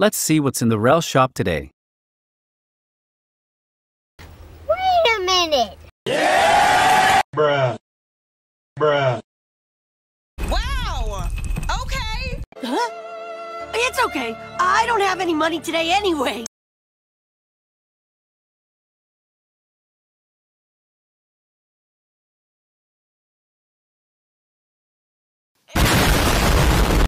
Let's see what's in the Rel shop today. Wait a minute! Bruh. Bruh. Wow! Okay! Huh? It's okay. I don't have any money today anyway.